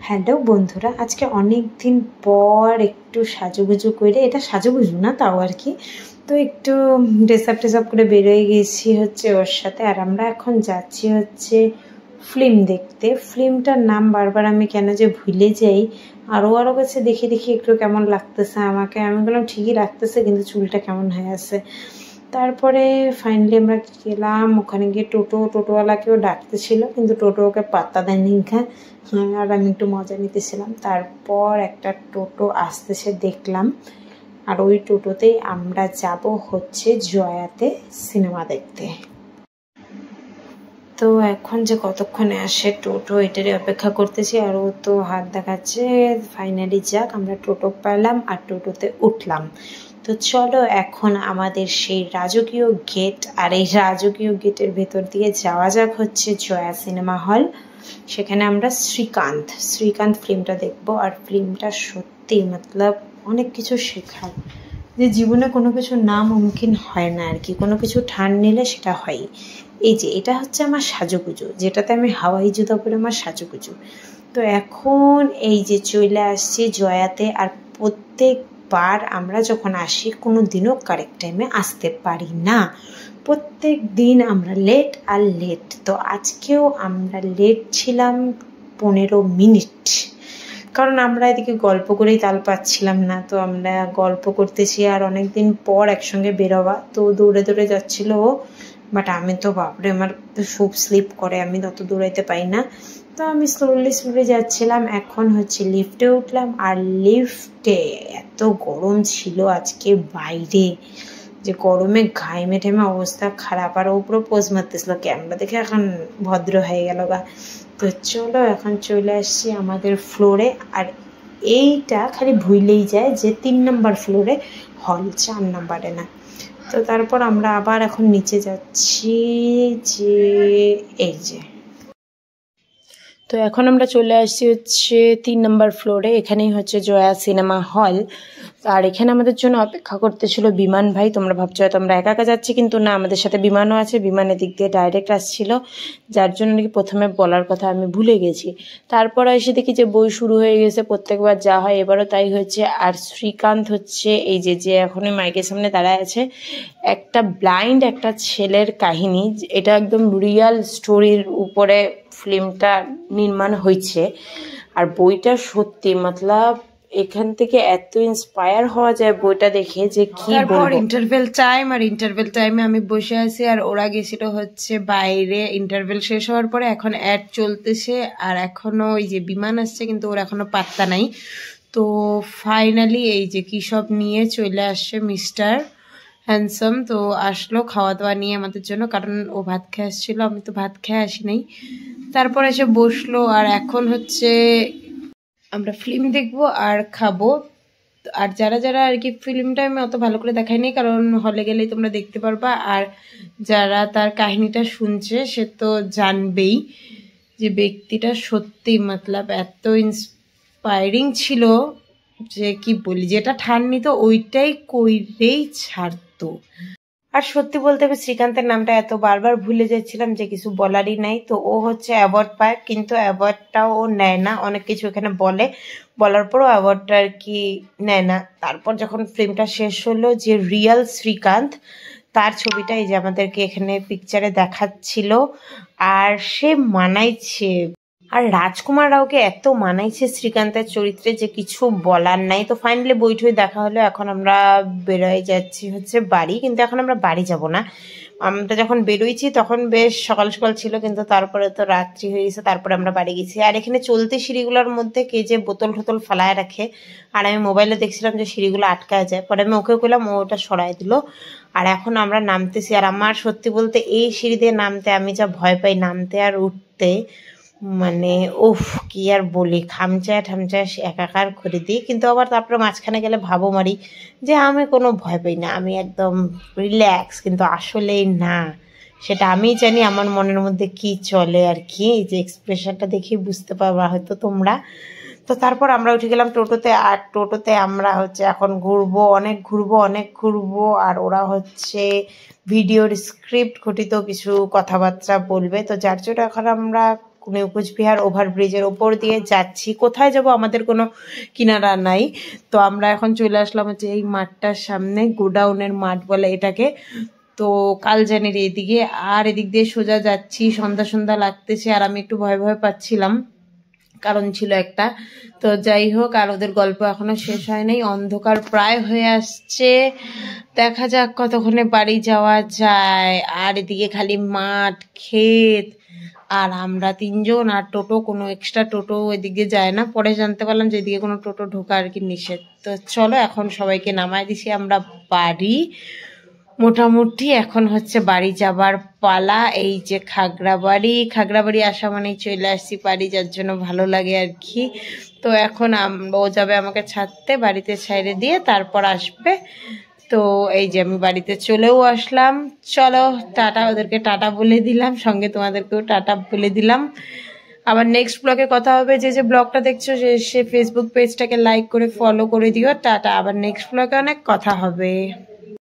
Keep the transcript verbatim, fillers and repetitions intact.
Hello বন্ধুরা, আজকে অনেক দিন পর একটু সাজুগুজু করে, এটা সাজুগুজু না তাও আর কি, তো একটু ড্রেস আপ টেস আপ করে বেরোয় গেছি হচ্ছে ওর সাথে। আর আমরা এখন যাচ্ছি হচ্ছে ফিল্ম দেখতে। ফিল্মটার নাম বারবার আমি কেন যে ভুলে যাই। আরও আরও কাছে দেখে দেখি একটু কেমন লাগতেছে আমাকে। আমি বললাম ঠিকই লাগতেছে, কিন্তু চুলটা কেমন হয়ে আছে। তারপরে ফাইনালি আমরা গেলাম ওখানে গিয়ে। টোটো টোটোওয়ালাকেও ডাকতেছিল, কিন্তু টোটো ওকে পাত্তা দেয়নি। হ্যাঁ, আর আমি একটু মজা নিতেছিলাম। তারপর একটা টোটো আসতেছে দেখলাম, আর ওই টোটোতেই আমরা যাব হচ্ছে জয়াতে সিনেমা দেখতে। তো এখন যে কতক্ষণে আসে টোটো, এটারই অপেক্ষা করতেছি। আর ও তো হাত দেখাচ্ছে। ফাইনালি যাক, আমরা টোটো পেলাম আর টোটোতে উঠলাম। তো চলো এখন আমাদের সেই রাজকীয় গেট, আর এই রাজকীয় গেটের ভেতর দিয়ে যাওয়া যাক হচ্ছে জয়া সিনেমা হল। সেখানে আমরা শ্রীকান্ত শ্রীকান্ত ফিল্মটা দেখবো। আর ফিল্মটা সত্যি মতলব অনেক কিছু শেখার, যে জীবনে কোনো কিছু না মুমকিন হয় না আর কি, কোনো কিছু ঠান নিলে সেটা হয়। এই যে এটা হচ্ছে আমার সাজুগুজু, যেটাতে আমি হাওয়াই জুতা পরে আমার সাজুগুজু। তো এখন এই যে চলে আসছি জয়াতে। আর প্রত্যেকবার আমরা যখন আসি কোনো দিনও কারেক্ট টাইমে আসতে পারি না, প্রত্যেক দিন আমরা লেট আর লেট। তো আজকেও আমরা লেট ছিলাম পনেরো মিনিট, কারণ আমরা এদিকে গল্প করেই তাল পাচ্ছিলাম না। তো আমরা গল্প করতেছি আর অনেক দিন পর একসঙ্গে বেরোবা, তো দৌড়ে দৌড়ে যাচ্ছিল ও। বাট আমি তো বাপরে, আমার খুব স্লিপ করে, আমি তত দৌড়াইতে পাই না। তো আমি স্লোলি স্লোলি যাচ্ছিলাম। এখন হচ্ছে লিফটে উঠলাম। আর লিফটে এত গরম ছিল আজকে বাইরে, যে গরমে ঘাইমে ঠেমে অবস্থা খারাপ। আর ও পুরো পোজ মারতেছিল, ক্যামেরা দেখে এখন ভদ্র হয়ে গেল গা। তো চলো এখন চলে আসছি আমাদের ফ্লোরে। আর এইটা খালি ভুলেই যায় যে তিন নম্বর ফ্লোরে হল, চার নম্বরে না। তো তারপর আমরা আবার এখন নিচে যাচ্ছি, যে এই যে। তো এখন আমরা চলে আসছি হচ্ছে তিন নম্বর ফ্লোরে, এখানেই হচ্ছে জয়া সিনেমা হল। আর এখানে আমাদের জন্য অপেক্ষা করতেছিল বিমান ভাই। তোমরা ভাবছো হয়তো আমরা একা একা যাচ্ছি, কিন্তু না, আমাদের সাথে বিমানও আছে। বিমানের দিক দিয়ে ডাইরেক্ট আসছিল, যার জন্য নাকি প্রথমে বলার কথা আমি ভুলে গেছি। তারপর এসে দেখি যে বই শুরু হয়ে গেছে, প্রত্যেকবার যা হয় এবারও তাই হয়েছে। আর শ্রীকান্ত হচ্ছে এই যে যে এখন মাইকের সামনে দাঁড়ায় আছে, একটা ব্লাইন্ড একটা ছেলের কাহিনী। এটা একদম রিয়াল স্টোরির উপরে ফিল্মটা নির্মাণ হয়েছে। আর বইটা সত্যি মতলব এখান থেকে এত ইন্সপায়ার হওয়া যায় বইটা দেখে, যে কি বলবো। ইন্টারভেল টাইম, আর ইন্টারভেল টাইমে আমি বসে আছি, আর ওরা গেছিল হচ্ছে বাইরে। ইন্টারভেল শেষ হওয়ার পরে এখন অ্যাড চলতেছে, আর এখনো ওই যে বিমান আসছে, কিন্তু ওর এখনো পাত্তা নাই। তো ফাইনালি এই যে কি সব নিয়ে চলে আসছে মিস্টার হ্যান্ডসাম। তো আসলো খাওয়া দাওয়া নিয়ে আমাদের জন্য, কারণ ও ভাত খেয়ে আসছিল, আমি তো ভাত খেয়ে আসি নাই। তারপর এসে বসলো, আর এখন হচ্ছে আমরা ফিল্ম দেখবো আর খাবো। আর যারা যারা আর কি ফিল্মটা আমি অত ভালো করে দেখাইনি, কারণ হলে গেলেই তোমরা দেখতে পারবা। আর যারা তার কাহিনীটা শুনছে সে তো জানবেই যে ব্যক্তিটা সত্যি মতলব এত ইন্সপায়ারিং ছিল, যে কি বলি, যেটা ঠান নিত ওইটাই কইরেই ছাড়তো। আর সত্যি বলতে হবে শ্রীকান্তের নামটা এত বারবার ভুলে যাচ্ছিলাম যে কিছু বলারই নাই। তো ও হচ্ছে অ্যাওয়ার্ড পায়, কিন্তু অ্যাওয়ার্ডটাও ও নেয় না। অনেক কিছু এখানে বলে, বলার পরও অ্যাওয়ার্ডটা আর কি নেয় না। তারপর যখন ফিল্মটা শেষ হলো, যে রিয়েল শ্রীকান্ত তার ছবিটা এই যে আমাদেরকে এখানে পিকচারে দেখাচ্ছিল, আর সে মানাইছে। আর রাজকুমার রাওকে এত মানাইছে শ্রীকান্তের চরিত্রে যে কিছু বলার নাই। তো ফাইনালি বইটই দেখা হলো, এখন আমরা বেরোয় যাচ্ছি হচ্ছে বাড়ি। কিন্তু এখন আমরা বাড়ি যাব না, আমরা যখন বেরোইছি তখন বেশ সকাল সকাল ছিল, কিন্তু তারপরে তো রাত্রি হয়ে গেছে, তারপরে আমরা বাড়ি গেছি। আর এখানে চলতে সিঁড়িগুলোর মধ্যে কে যে বোতল টোতল ফালায় রাখে, আর আমি মোবাইলে দেখছিলাম যে সিঁড়িগুলো আটকায় যায়। পরে আমি ওকে করলাম, ও ওটা সরাই দিল। আর এখন আমরা নামতেছি। আর আমার সত্যি বলতে এই সিঁড়ি দিয়ে নামতে আমি যা ভয় পাই, নামতে আর উঠতে, মানে উফ কি আর বলি, খামচায় ঠামচায় একাকার করে দিই। কিন্তু আবার তারপরে মাঝখানে গেলে ভাবো মারি যে আমি কোনো ভয় পাই না, আমি একদম রিল্যাক্স, কিন্তু আসলেই না। সেটা আমি জানি আমার মনের মধ্যে কি চলে আর কি, এই যে এক্সপ্রেশনটা দেখেই বুঝতে পারবা হয়তো তোমরা। তো তারপর আমরা উঠে গেলাম টোটোতে। আর টোটোতে আমরা হচ্ছে এখন ঘুরবো, অনেক ঘুরবো অনেক ঘুরবো আর ওরা হচ্ছে ভিডিওর স্ক্রিপ্ট ঘটিত কিছু কথাবার্তা বলবে। তো যার জন্য এখন আমরা নিউ কোচবিহার ওভারব্রিজের ওপর দিয়ে যাচ্ছি। কোথায় যাব আমাদের কোনো কিনারা নাই। তো আমরা এখন চলে আসলাম হচ্ছে এই মাঠটার সামনে, গোডাউনের মাঠ বলে এটাকে। তো কালজানির এদিকে, আর এদিক দিয়ে সোজা যাচ্ছি। সন্ধ্যা সন্ধ্যা লাগতেছে আর আমি একটু ভয় ভয় পাচ্ছিলাম, কারণ ছিল একটা। তো যাই হোক, আর ওদের গল্প এখনো শেষ হয় নাই, অন্ধকার প্রায় হয়ে আসছে। দেখা যাক কতক্ষণে বাড়ি যাওয়া যায়। আর এদিকে খালি মাঠ, ক্ষেত, আর আমরা তিনজন আর টোটো, কোনো এক্সট্রা টোটো এদিকে যায় না। পরে জানতে পারলাম যে এদিকে কোনো টোটো ঢোকা আর কি নিষেধ। তো চলো এখন সবাইকে নামায় দিছি আমরা বাড়ি। মোটামুটি এখন হচ্ছে বাড়ি যাবার পালা। এই যে খাগড়াবাড়ি, খাগড়াবাড়ি আসা মানেই চলে আসছি বাড়ি, যার জন্য ভালো লাগে আর কি। তো এখন ও যাবে আমাকে ছাড়তে, বাড়িতে ছেড়ে দিয়ে তারপর আসবে। তো এই যে আমি বাড়িতে চলেও আসলাম। চলো টাটা, ওদেরকে টাটা বলে দিলাম, সঙ্গে তোমাদেরকেও টাটা বলে দিলাম। আবার নেক্সট ব্লগে কথা হবে। যে যে ব্লগটা দেখছো সে সে ফেসবুক পেজটাকে লাইক করে ফলো করে দিও। টাটা, আবার নেক্সট ব্লগে অনেক কথা হবে।